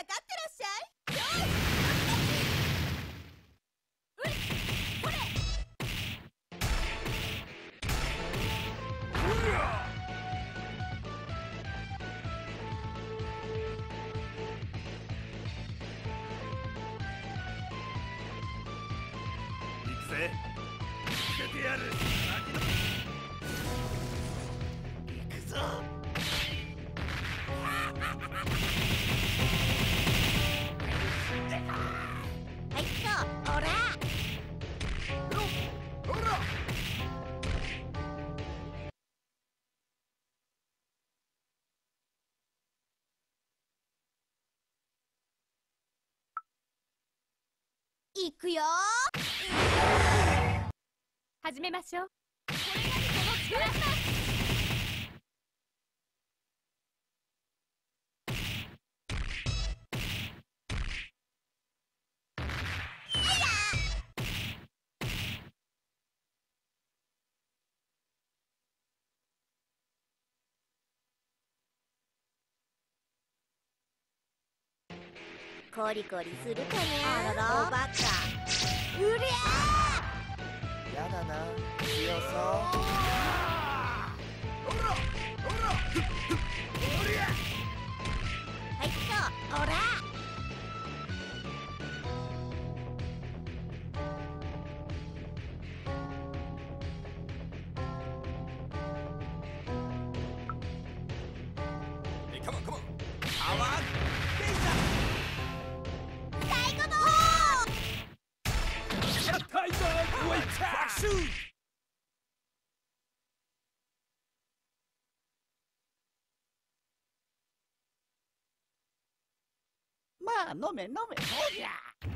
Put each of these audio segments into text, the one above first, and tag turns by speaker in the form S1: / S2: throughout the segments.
S1: かってらっしゃい。よい。これ。
S2: 行くぜ。つけてやる。行くぞ。
S1: はいっと、おら。
S2: ほら。
S1: 行くよ。
S3: 始めましょう。これがこの力だ。
S1: コリコリするかね。
S4: あらら
S1: おバカ。うりゃ
S4: やだな、強そう。
S2: ほら。ほら。おりゃ。
S1: はいっと、おら。
S2: Come on, come on. Power.
S1: 最後の方。
S2: タイガーウェイター。
S4: まあ飲め飲め、ほりゃ。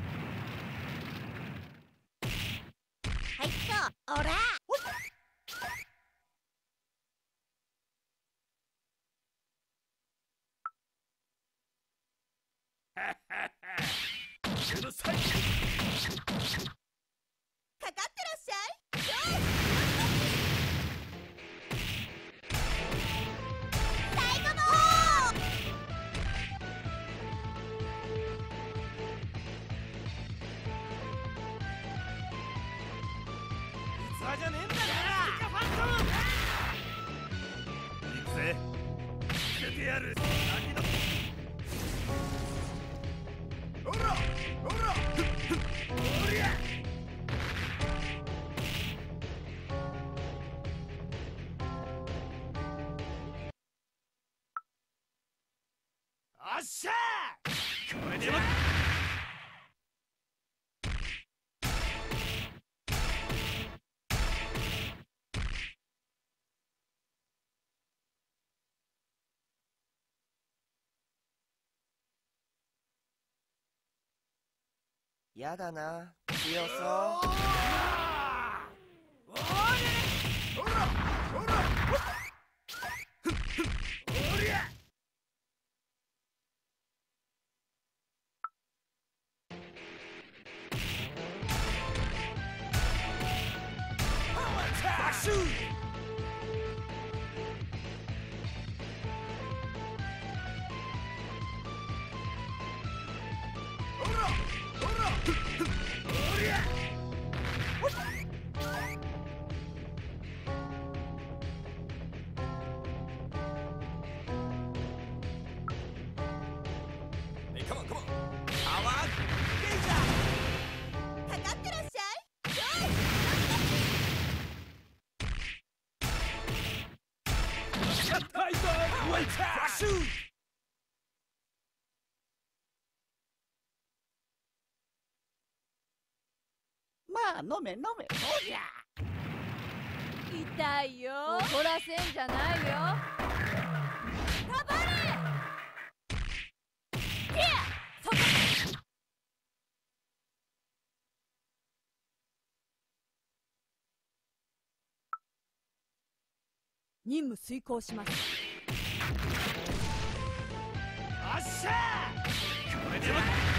S1: はいっと、おら。
S2: うるさい。
S1: かかってらっしゃい。よい。最後の方。
S2: 器じゃねえんだから。行くぜ。つけてやる。何だ。ほら。ほら。おりゃ。おっしゃー。これでも。
S4: やだな、強そう。
S2: おりゃ。ほら。ほら。おりゃ。バッシュー。ほら。ほら。おりゃ。Hey, come on, come on. Power.
S1: かかってらっしゃい。よい。
S2: タイガーウェイター。バッシュー。
S4: まあ飲め飲め、ほりゃ。
S3: 痛いよ。怒らせんじゃないよ。かばれ。いや、そこ。任務遂行します。
S2: おっしゃー。これでも。